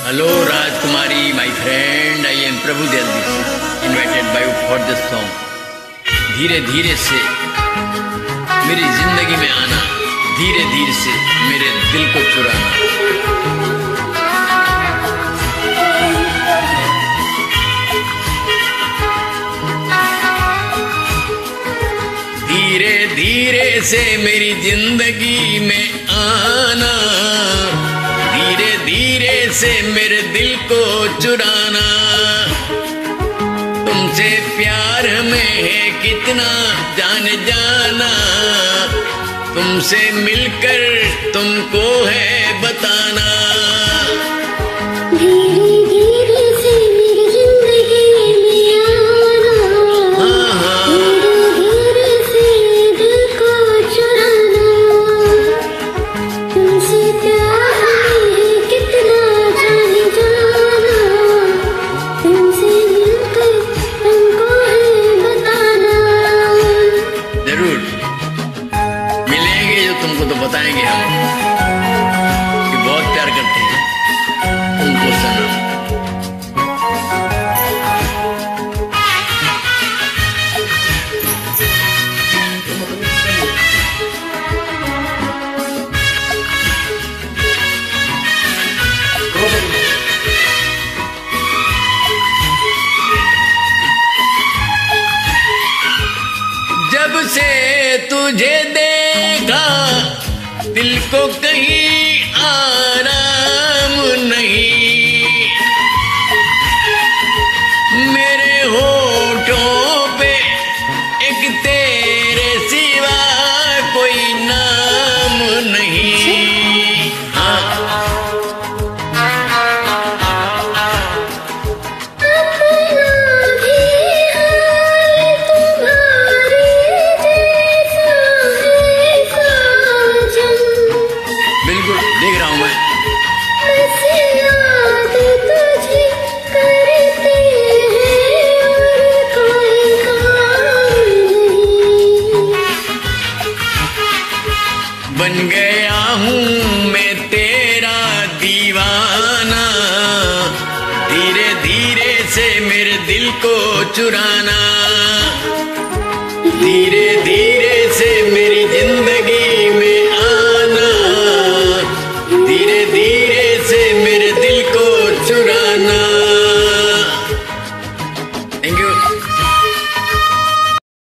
Hello Rajkumari, my friend. I am Prabhu Delhi, invited by you for this song. धीरे धीरे से मेरी जिंदगी में आना, धीरे धीरे से मेरे दिल को चुराना। धीरे धीरे से मेरी जिंदगी में आना, धीरे धीरे से मेरे दिल को चुराना। तुमसे प्यार में है कितना जान जाना, तुमसे मिलकर तुमको है बताना। धीरे धीरे से मेरी जिंदगी में आना, धीरे धीरे से दिल को चुराना। तुमसे प्यार में है कितना जान जाना, तुमसे मिलकर तुमको है बताना। जरूर मिलेंगे जो तुमको तो बताएंगे हम कि बहुत प्यार करते हैं तुमको सनम। जब से तुझे देखा दिल को कहीं आराम नहीं, मेरे होठों पे एक तेरे सिवा कोई नाम नहीं। बिल्कुल देख रहा हूं मैं। बन गया हूँ मैं तेरा दीवाना, धीरे धीरे से मेरे दिल को चुराना। धीरे